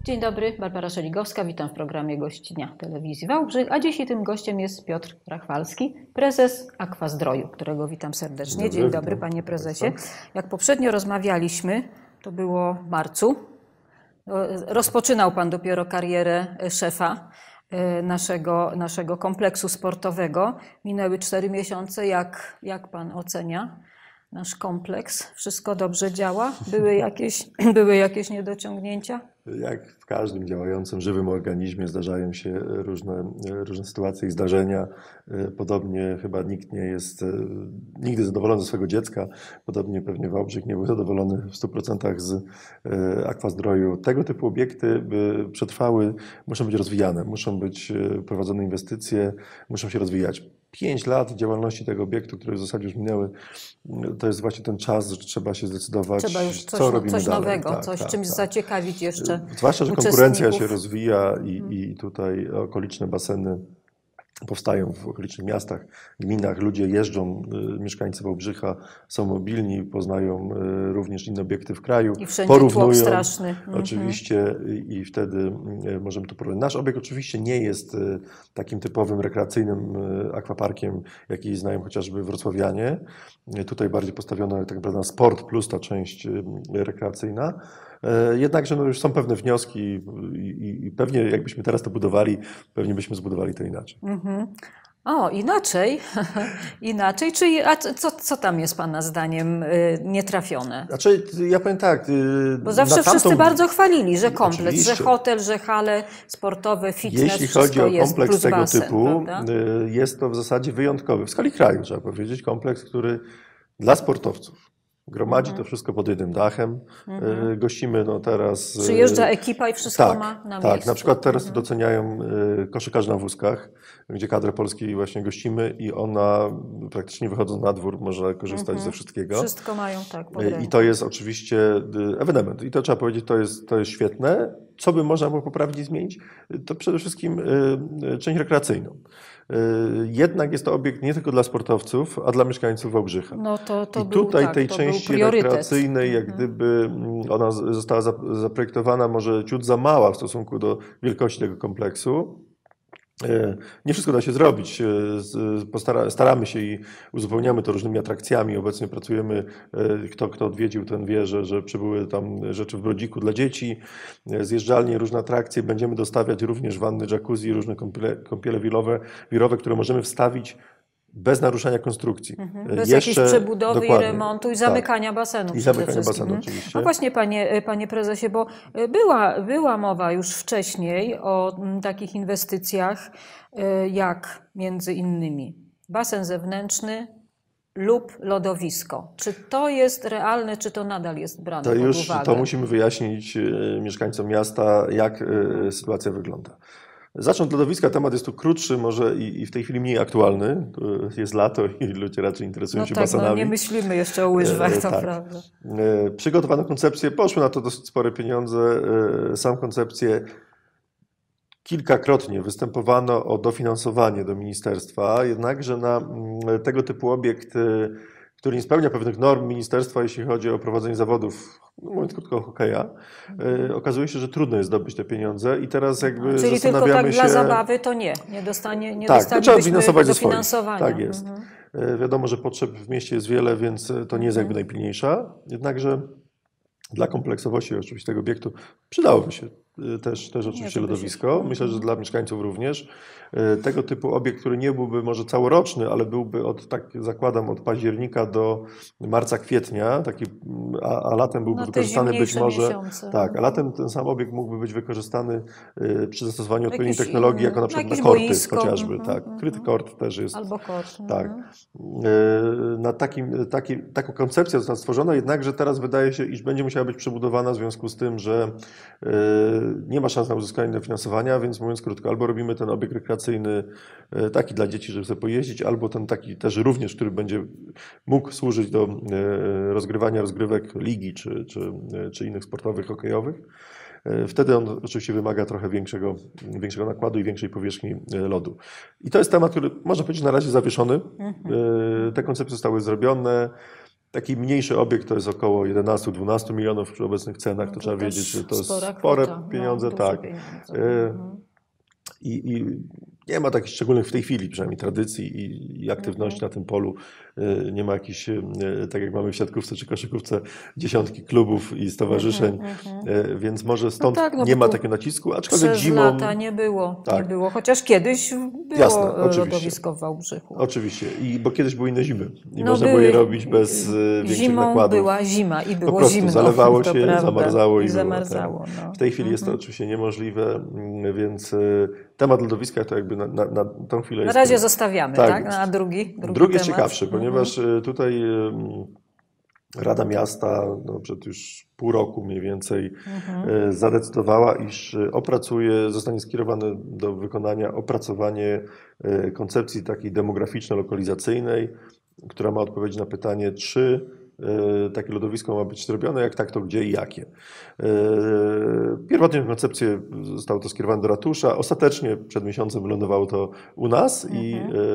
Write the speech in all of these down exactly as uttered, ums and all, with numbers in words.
Dzień dobry, Barbara Szeligowska, witam w programie Gość Dnia Telewizji Wałbrzych, a dzisiaj tym gościem jest Piotr Rachwalski, prezes Aquazdroju, którego witam serdecznie. Dobry, Dzień dobry, panie prezesie. Jak poprzednio rozmawialiśmy, to było w marcu, rozpoczynał pan dopiero karierę szefa naszego, naszego kompleksu sportowego. Minęły cztery miesiące. Jak, jak pan ocenia nasz kompleks? Wszystko dobrze działa? Były jakieś, były jakieś niedociągnięcia? Jak w każdym działającym, żywym organizmie zdarzają się różne, różne sytuacje i zdarzenia. Podobnie chyba nikt nie jest nigdy zadowolony ze swojego dziecka. Podobnie pewnie Wałbrzych nie był zadowolony w stu procentach z Aquazdroju. Tego typu obiekty, by przetrwały, muszą być rozwijane, muszą być prowadzone inwestycje, muszą się rozwijać. Pięć lat działalności tego obiektu, które w zasadzie już minęły, to jest właśnie ten czas, że trzeba się zdecydować, trzeba już coś, co robimy coś dalej. nowego, tak, coś tak, czymś tak. zaciekawić jeszcze. Zwłaszcza, że konkurencja się rozwija i, i tutaj okoliczne baseny powstają w okolicznych miastach, gminach. Ludzie jeżdżą, mieszkańcy Wałbrzycha są mobilni, poznają również inne obiekty w kraju. I wszędzie porównują tłok straszny. Oczywiście i, i wtedy możemy to porównać. Nasz obiekt oczywiście nie jest takim typowym rekreacyjnym akwaparkiem, jaki znają chociażby wrocławianie. Tutaj bardziej postawiono tak naprawdę na sport plus ta część rekreacyjna. Jednakże no już są pewne wnioski i, i, i pewnie jakbyśmy teraz to budowali, pewnie byśmy zbudowali to inaczej. Mm-hmm. O, inaczej? inaczej? Czyli, a co, co tam jest pana zdaniem nietrafione? Znaczy, ja powiem tak. Bo zawsze tamtą... wszyscy bardzo chwalili, że kompleks, Oczywiście. że hotel, że hale sportowe, fitness, Jeśli chodzi o kompleks tego basen, typu, prawda? jest to w zasadzie wyjątkowy. W skali kraju trzeba powiedzieć, kompleks, który dla sportowców gromadzi mhm. to wszystko pod jednym dachem. Mhm. Gościmy no teraz... Przyjeżdża ekipa i wszystko tak, ma na tak, miejscu. na przykład teraz mhm. to doceniają koszykarzy na wózkach, gdzie kadrę Polski właśnie gościmy i ona praktycznie wychodząc na dwór może korzystać mhm. ze wszystkiego. Wszystko mają tak. I to jest oczywiście ewenement. I to trzeba powiedzieć, to jest, to jest świetne. Co by można było poprawić i zmienić? To przede wszystkim część rekreacyjną. Jednak jest to obiekt nie tylko dla sportowców, a dla mieszkańców Wałbrzycha. No to, to I tutaj był, tak, tej to części był rekreacyjnej, jak mhm. gdyby ona została zaprojektowana może ciut za mała w stosunku do wielkości tego kompleksu. Nie wszystko da się zrobić. Staramy się i uzupełniamy to różnymi atrakcjami. Obecnie pracujemy, kto, kto odwiedził, ten wie, że, że przybyły tam rzeczy w Brodziku dla dzieci, zjeżdżalnie, różne atrakcje. Będziemy dostawiać również wanny jacuzzi, różne kąpiele, kąpiele wilowe, wirowe, które możemy wstawić bez naruszania konstrukcji. Mhm. Bez Jeszcze, jakiejś przebudowy i remontu i zamykania tak. basenu. I zamykania basenu oczywiście. No właśnie panie, panie prezesie, bo była, była mowa już wcześniej o takich inwestycjach jak między innymi basen zewnętrzny lub lodowisko. Czy to jest realne, czy to nadal jest brane to pod już, uwagę? To musimy wyjaśnić mieszkańcom miasta, jak sytuacja wygląda. Zacznę od lodowiska, temat jest tu krótszy, może i, i w tej chwili mniej aktualny. Jest lato i ludzie raczej interesują no się tak, basenami. No nie myślimy jeszcze o łyżwach, to tak. prawda. Przygotowano koncepcję, poszły na to dosyć spore pieniądze. Sam koncepcję kilkakrotnie występowano o dofinansowanie do ministerstwa, jednakże na tego typu obiekt, który nie spełnia pewnych norm ministerstwa, jeśli chodzi o prowadzenie zawodów, no mówiąc krótko, hokeja, mhm. okazuje się, że trudno jest zdobyć te pieniądze i teraz jakby Czyli zastanawiamy tylko tak się... dla zabawy to nie, nie dostanie, nie tak, to trzeba finansować ze swoich. dofinansowania. Tak jest. Mhm. Wiadomo, że potrzeb w mieście jest wiele, więc to nie jest jakby najpilniejsza, jednakże dla kompleksowości oczywiście tego obiektu przydałoby się też, też oczywiście lodowisko. Myślę, że dla mieszkańców również. Tego typu obiekt, który nie byłby może całoroczny, ale byłby od, tak zakładam, od października do marca, kwietnia, taki, a, a latem byłby no wykorzystany być może. Miesiące. Tak, a latem ten sam obiekt mógłby być wykorzystany przy zastosowaniu odpowiedniej jakieś, technologii, jako na przykład na korty boisko. chociażby. Mm -hmm, tak. Kryty kort też jest. Albo kort. Tak. Mm -hmm. Na takim, taki, taką koncepcję została stworzona, jednakże teraz wydaje się, iż będzie musiała być przebudowana w związku z tym, że nie ma szans na uzyskanie dofinansowania, więc mówiąc krótko, albo robimy ten obiekt rekreacyjny taki dla dzieci, żeby sobie pojeździć, albo ten taki też również, który będzie mógł służyć do rozgrywania rozgrywek ligi czy, czy, czy innych sportowych, hokejowych. Wtedy on oczywiście wymaga trochę większego, większego nakładu i większej powierzchni lodu. I to jest temat, który można powiedzieć na razie zawieszony. Te koncepcje zostały zrobione. taki mniejszy obiekt to jest około jedenaście do dwunastu milionów przy obecnych cenach, No to to trzeba też wiedzieć, że to jest spora spore kwota, no, pieniądze, duże tak. pieniądze. E, Mhm. I, I nie ma takich szczególnych w tej chwili przynajmniej tradycji i, i aktywności Mhm. na tym polu. E, Nie ma jakichś, e, tak jak mamy w siatkówce czy koszykówce, dziesiątki klubów i stowarzyszeń, Mhm, mhm. e, więc może No stąd tak, no nie bo ma tu takiego nacisku, aczkolwiek przez zimą... lata nie było, nie Tak. było, chociaż kiedyś było Jasne, e, oczywiście. lodowisko w Wałbrzychu. Oczywiście, I bo kiedyś były inne zimy i No można było je były, robić bez e, większych zimą nakładów. była zima i Po było prostu zimno, zalewało to się, prawda. zamarzało i, I było, zamarzało. tak. No. W tej chwili jest to Mhm. oczywiście niemożliwe, mm, więc e, temat lodowiska to jakby na, na, na tą chwilę Na jest... razie zostawiamy, Tak tak? jest. A drugi, drugi, Drugi jest temat? ciekawszy, Mhm. ponieważ e, tutaj e, Rada Miasta no, przed już pół roku mniej więcej Mhm. e, zadecydowała, iż e, opracuje, zostanie skierowane do wykonania opracowanie e, koncepcji takiej demograficzno-lokalizacyjnej, która ma odpowiedzieć na pytanie, czy e, takie lodowisko ma być zrobione, jak tak, to gdzie i jakie. E, Pierwotnie koncepcję zostało to skierowane do ratusza, ostatecznie przed miesiącem wylądowało to u nas i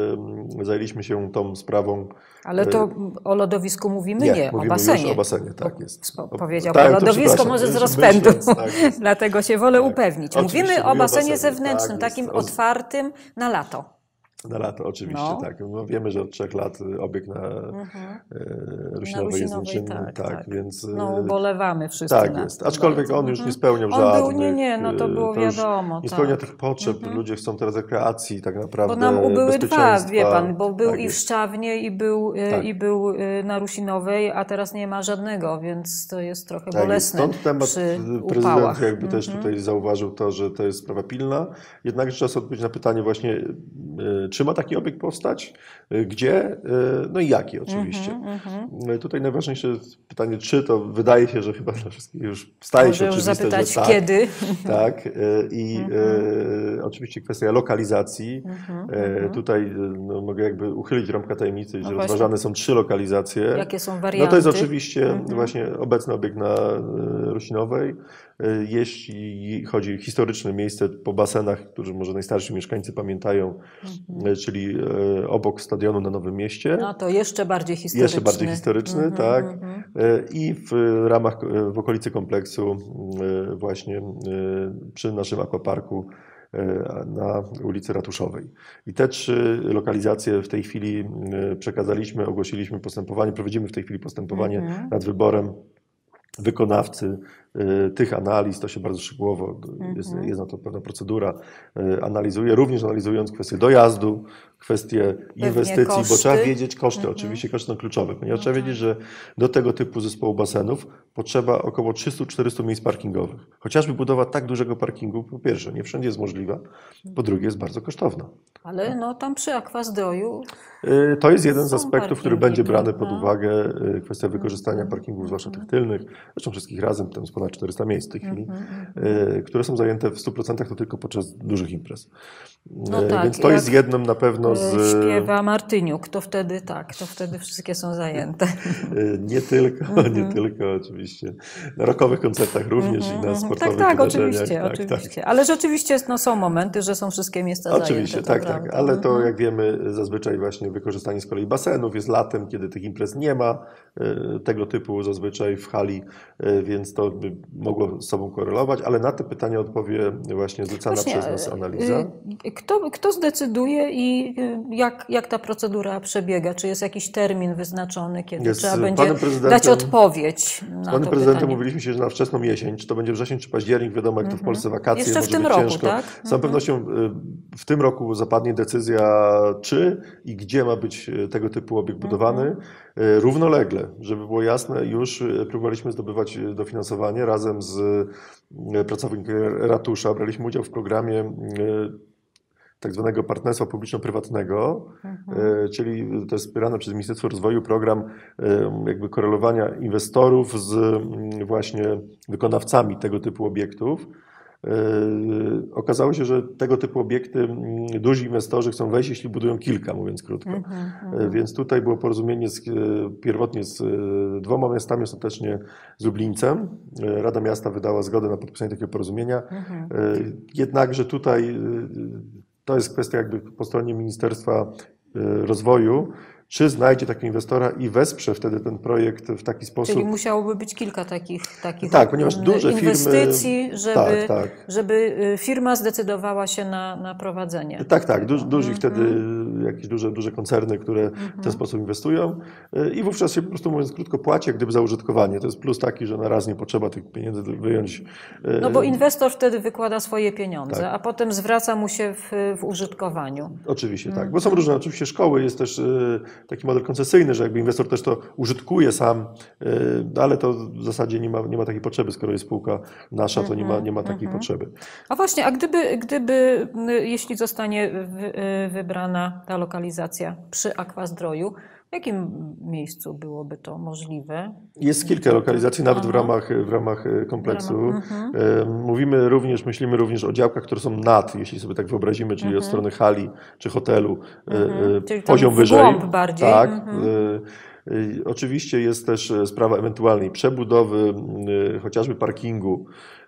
e, zajęliśmy się tą sprawą. Ale to o lodowisku mówimy? Nie, Nie, mówimy o basenie. już o basenie, tak jest. Spo- O- Powiedział, tak, bo to lodowisko przepraszam, może z myśl- rozpędu, myśląc, tak jest. dlatego się wolę Tak. upewnić. Oczywiście, Mówimy o mówię o basenie basenie, zewnętrznym, tak jest. takim O- otwartym na lato. Na lato oczywiście, No. tak. No, wiemy, że od trzech lat obiekt na Mhm. e, Na Rusinowej jest Rusinowej, nieczynny, tak, tak, tak. więc... e, No ubolewamy wszyscy tak nad jest, tym aczkolwiek bardzo. on już nie Mhm. spełniał On żadnych... był, nie, nie, no to było e, już wiadomo, nie spełnia tak. tych potrzeb, Mhm. ludzie chcą teraz rekreacji, tak naprawdę Bo nam ubyły dwa, bezpieczeństwa. wie pan, bo był Tak i w jest. Szczawnie, i był, y, Tak. i był y, na Rusinowej, a teraz nie ma żadnego, więc to jest trochę Tak jest. bolesne Stąd temat przy prezydent upałach. jakby też Mhm. tutaj zauważył to, że to jest sprawa pilna. Jednakże trzeba sobie odpowiedzieć na pytanie właśnie, y, czy ma taki obiekt powstać, y, gdzie, y, no i jaki oczywiście. Mhm, mhm. Y, Tutaj najważniejsze jest pytanie, czy to wydaje się, że chyba dla wszystkich już staje Może się już oczywiste, zapytać, że tak. kiedy. Tak, y, i y, oczywiście kwestia lokalizacji. Mhm, Y, mhm. Tutaj y, no, mogę jakby uchylić rąbka tajemnicy, No że właśnie. rozważane są trzy lokalizacje. Jakie są warianty? No to jest oczywiście Mhm. właśnie obecny obiekt na y, Rusinowej. Y, Jeśli chodzi o historyczne miejsce po basenach, które może najstarsi mieszkańcy pamiętają, Mhm. y, czyli y, obok stadionu na Nowym Mieście. No to jeszcze bardziej historyczny. Jeszcze bardziej historyczny, Mhm, tak. mhm. Y, I w ramach, y, w okolicy kompleksu y, właśnie y, przy naszym akwaparku y, na ulicy Ratuszowej. I te trzy lokalizacje w tej chwili y, przekazaliśmy, ogłosiliśmy postępowanie, prowadzimy w tej chwili postępowanie Mhm. nad wyborem wykonawcy y, tych analiz, to się bardzo szczegółowo, jest, Mhm. jest na to pewna procedura, y, analizuje, również analizując kwestie dojazdu, kwestie inwestycji, bo koszty. trzeba wiedzieć koszty, Mhm. oczywiście koszty są kluczowe, ponieważ No trzeba tak. wiedzieć, że do tego typu zespołu basenów potrzeba około trzysta do czterystu miejsc parkingowych. Chociażby budowa tak dużego parkingu, po pierwsze, nie wszędzie jest możliwa, po drugie jest bardzo kosztowna. Ale no tam przy Akwazdroju Y, To jest jeden z Są aspektów, który parkingi, będzie brany pod prawda? uwagę, y, kwestia wykorzystania Mhm, parkingów, zwłaszcza tych mhm. tylnych, zresztą wszystkich razem, tam jest ponad czterysta miejsc w tej chwili, Mhm, mhm. y, które są zajęte w stu procentach to tylko podczas dużych imprez. No Y, tak, Więc to jak, jest jednym na pewno z... E, śpiewa Martyniuk, to wtedy tak, to wtedy wszystkie są zajęte. y, Nie tylko, nie Mhm. tylko oczywiście. Na rockowych koncertach również i na Mhm, sportowych tak, tak, wydarzeniach. oczywiście, Tak, oczywiście. Ale rzeczywiście no, są momenty, że są wszystkie miejsca Oczywiście, zajęte. tak, to tak, prawda. ale to Mhm. jak wiemy zazwyczaj właśnie wykorzystanie z kolei basenów jest latem, kiedy tych imprez nie ma, y, tego typu zazwyczaj w hali, y, więc to by mogło z sobą korelować, ale na te pytania odpowie właśnie zlecana Właśnie, przez nas analiza. y, Kto, kto zdecyduje i y, jak, jak ta procedura przebiega? Czy jest jakiś termin wyznaczony, kiedy Jest trzeba z będzie panem prezydentem- dać odpowiedź Z na panem to prezydentem pytanie? mówiliśmy się, że na wczesną jesień, czy to będzie wrzesień czy październik, wiadomo jak to w Mhm. Polsce wakacje, Jeszcze w może tym być roku, ciężko. tak? Z całą Mhm. pewnością y, w tym roku zapadnie decyzja, czy i gdzie ma być y, tego typu obiekt budowany. Mhm. Y, Równolegle, żeby było jasne, już y, próbowaliśmy zdobywać y, dofinansowanie razem z y, pracownikiem ratusza. Braliśmy udział w programie y, tak zwanego partnerstwa publiczno-prywatnego, Mhm. y, czyli to jest wspierane przez Ministerstwo Rozwoju program y, jakby korelowania inwestorów z y, właśnie wykonawcami tego typu obiektów. Yy, Okazało się, że tego typu obiekty mm, duzi inwestorzy chcą wejść, jeśli budują kilka, mówiąc krótko. Mhm, Yy, mhm. Więc tutaj było porozumienie z, yy, pierwotnie z yy, dwoma miastami, ostatecznie z Lublińcem. Yy, Rada Miasta wydała zgodę na podpisanie takiego porozumienia. Mhm. Yy, Jednakże tutaj yy, to jest kwestia jakby po stronie Ministerstwa yy, Rozwoju, czy znajdzie takiego inwestora i wesprze wtedy ten projekt w taki sposób. Czyli musiałoby być kilka takich, takich tak, ponieważ duże inwestycji, firmy, żeby, tak, tak. żeby firma zdecydowała się na, na prowadzenie. Tak, tak. Duży, duży mm-hmm. wtedy jakieś duże, duże koncerny, które mm-hmm. w ten sposób inwestują i wówczas się po prostu, mówiąc krótko, płaci jak gdyby za użytkowanie. To jest plus taki, że na raz nie potrzeba tych pieniędzy wyjąć. No bo inwestor wtedy wykłada swoje pieniądze, tak. a potem zwraca mu się w, w użytkowaniu. Oczywiście, mm-hmm. tak. Bo są różne oczywiście szkoły, jest też taki model koncesyjny, że jakby inwestor też to użytkuje sam, ale to w zasadzie nie ma, nie ma takiej potrzeby, skoro jest spółka nasza, to nie ma, nie ma takiej mm-hmm. potrzeby. A właśnie, a gdyby, gdyby jeśli zostanie wybrana ta lokalizacja przy Aquazdroju, w jakim miejscu byłoby to możliwe? Jest kilka lokalizacji, nawet w ramach, w ramach kompleksu. W ramach, uh-huh. Mówimy również, myślimy również o działkach, które są nad, jeśli sobie tak wyobrazimy, czyli uh-huh. od strony hali czy hotelu, uh-huh. czyli poziom wyżej. Głąb bardziej. Tak. Uh-huh. Oczywiście jest też sprawa ewentualnej przebudowy, chociażby parkingu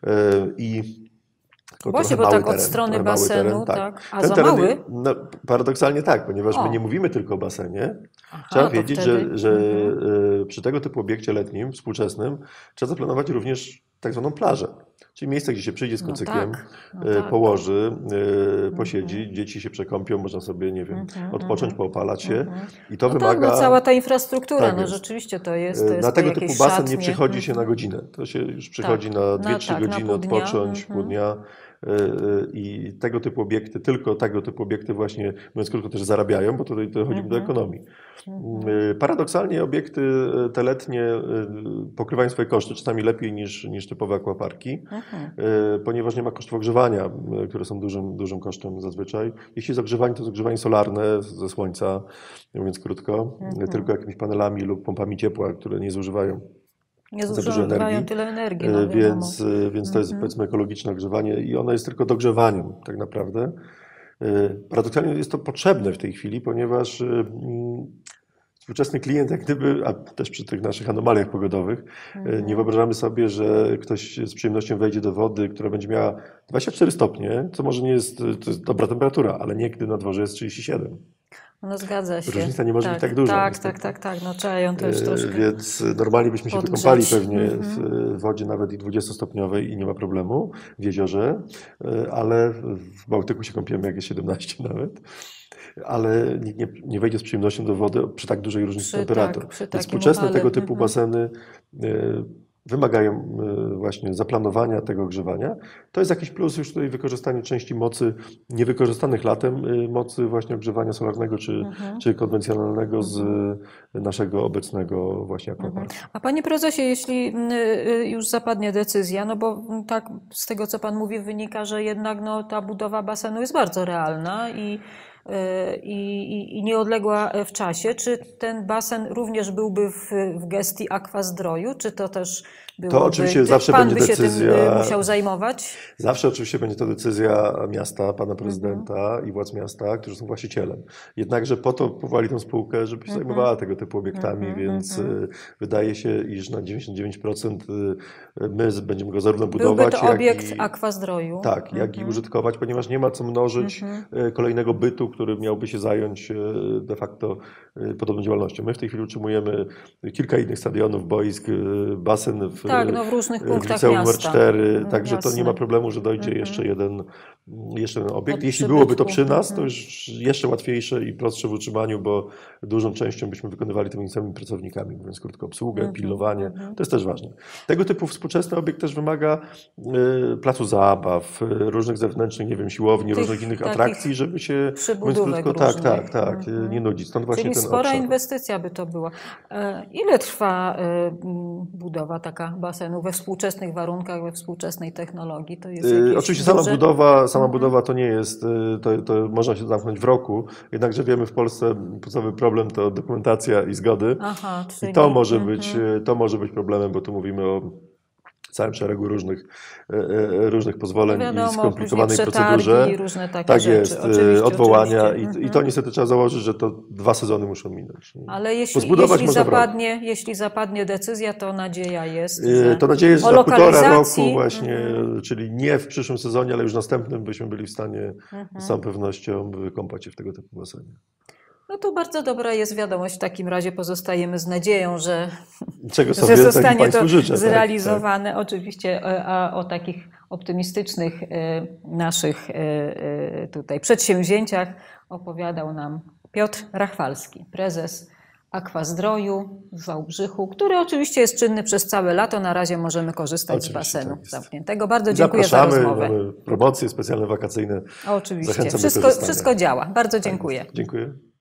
i Właśnie, bo tak teren, od strony basenu, teren, tak. tak. A ten za teren, mały? No, paradoksalnie tak, ponieważ o. my nie mówimy tylko o basenie. Aha, trzeba wiedzieć, wtedy... że, że mhm. przy tego typu obiekcie letnim, współczesnym, trzeba zaplanować również tak zwaną plażę. Czyli miejsce, gdzie się przyjdzie z kucykiem, no tak, no tak. położy, posiedzi, mhm. dzieci się przekąpią, można sobie, nie wiem, mhm. odpocząć, poopalać się. Mhm. I to no wymaga... Tak, no cała ta infrastruktura, tak no rzeczywiście to jest, to jest na tego typu basen szatnie. nie przychodzi się na godzinę. To się już przychodzi tak. na dwie trzy no, tak, godziny odpocząć, mhm. pół dnia. I tego typu obiekty, tylko tego typu obiekty właśnie, mówiąc krótko, też zarabiają, bo tutaj dochodzimy mm-hmm. do ekonomii. Mm-hmm. Paradoksalnie obiekty te letnie pokrywają swoje koszty, czasami lepiej niż, niż typowe aquaparki, mm-hmm. ponieważ nie ma kosztów ogrzewania, które są dużym, dużym kosztem zazwyczaj. Jeśli jest ogrzewanie, to jest ogrzewanie solarne ze słońca, mówiąc krótko, mm-hmm. tylko jakimiś panelami lub pompami ciepła, które nie zużywają Nie zużywają tyle energii. No, więc, więc to jest mm-hmm. powiedzmy ekologiczne ogrzewanie i ono jest tylko dogrzewaniem tak naprawdę. Paradoksalnie jest to potrzebne w tej chwili, ponieważ współczesny klient jak gdyby, a też przy tych naszych anomaliach pogodowych, mm-hmm. nie wyobrażamy sobie, że ktoś z przyjemnością wejdzie do wody, która będzie miała dwadzieścia cztery stopnie, co może nie jest, to jest dobra temperatura, ale nie gdy na dworze jest trzydzieści siedem. No zgadza się. Różnica nie może tak, być tak duża. Tak, tak, tak, tak. No trzeba ją też troszkę Więc normalnie byśmy się podgrzeć. wykąpali pewnie mm-hmm. w wodzie nawet i dwudziestostopniowej i nie ma problemu w jeziorze, ale w Bałtyku się kąpiemy jak jest siedemnaście nawet. Ale nikt nie, nie wejdzie z przyjemnością do wody przy tak dużej różnicy przy, temperatur. Tak, przy Więc współczesne upale. tego typu mm-hmm. baseny y, wymagają właśnie zaplanowania tego ogrzewania. To jest jakiś plus już tutaj wykorzystanie części mocy niewykorzystanych latem, mocy właśnie ogrzewania solarnego czy, mhm. czy konwencjonalnego z naszego obecnego właśnie aquaparku. Mhm. A panie prezesie, jeśli już zapadnie decyzja, no bo tak z tego co pan mówi wynika, że jednak no, ta budowa basenu jest bardzo realna i I, i nieodległa w czasie. Czy ten basen również byłby w, w gestii Aquazdroju, czy to też byłoby, to oczywiście zawsze pan będzie by się decyzja, tym musiał zajmować? Zawsze oczywiście będzie to decyzja miasta, pana prezydenta mm-hmm. i władz miasta, którzy są właścicielem. Jednakże po to powołali tę spółkę, żeby się mm-hmm. zajmowała tego typu obiektami, mm-hmm. więc mm-hmm. wydaje się, iż na dziewięćdziesiąt dziewięć procent my będziemy go zarówno budować, byłby to obiekt jak i, Aquazdroju. Tak, mm-hmm. jak i użytkować, ponieważ nie ma co mnożyć mm-hmm. kolejnego bytu, który miałby się zająć de facto podobną działalnością. My w tej chwili utrzymujemy kilka innych stadionów, boisk, basen w, tak, no w różnych punktach w liceum miasta. numer cztery, także Jasne. to nie ma problemu, że dojdzie mm-hmm. jeszcze, jeden, jeszcze jeden obiekt. Od Jeśli przybytku. byłoby to przy nas, mm-hmm. to już jeszcze łatwiejsze i prostsze w utrzymaniu, bo dużą częścią byśmy wykonywali tymi samymi pracownikami, mówiąc krótko, obsługę, mm-hmm. pilnowanie. Mm-hmm. To jest też ważne. Tego typu współczesny obiekt też wymaga y, placu zabaw, y, różnych zewnętrznych, nie wiem, siłowni, Tych różnych innych atrakcji, żeby się, mówiąc krótko, tak, tak, tak, mm-hmm. nie nudzić. Stąd właśnie Czyli ten spora obszar. inwestycja by to była. E, ile trwa e, budowa taka basenu we współczesnych warunkach, we współczesnej technologii? To jest y, oczywiście sama duże... budowa, sama mm-hmm. budowa to nie jest, to, to można się zamknąć w roku, jednakże wiemy w Polsce podstawowy problem to dokumentacja i zgody. Aha, czyli... I to może, mm-hmm. być, to może być problemem, bo tu mówimy o całym szeregu różnych, różnych pozwoleń no wiadomo, i skomplikowanej procedurze. I różne takie tak rzeczy. jest, oczywiście, odwołania oczywiście. I, i to niestety trzeba założyć, że to dwa sezony muszą minąć. Ale jeśli, jeśli, zapadnie, jeśli zapadnie decyzja, to nadzieja jest, że To nadzieja jest, że za półtora roku właśnie, mhm. czyli nie w przyszłym sezonie, ale już następnym byśmy byli w stanie mhm. z całą pewnością wykąpać się w tego typu basenie. No to bardzo dobra jest wiadomość. W takim razie pozostajemy z nadzieją, że, Czego sobie że zostanie to życzę, zrealizowane. Tak, tak. Oczywiście a o takich optymistycznych naszych tutaj przedsięwzięciach opowiadał nam Piotr Rachwalski, prezes Aqua-Zdroju w Wałbrzychu, który oczywiście jest czynny przez całe lato. Na razie możemy korzystać oczywiście z basenu tak zamkniętego. Bardzo dziękuję Zapraszamy, za rozmowę. Mamy promocje specjalne wakacyjne. Oczywiście. Zachęcam Wszystko, do korzystania. wszystko działa. Bardzo dziękuję. Tak, dziękuję.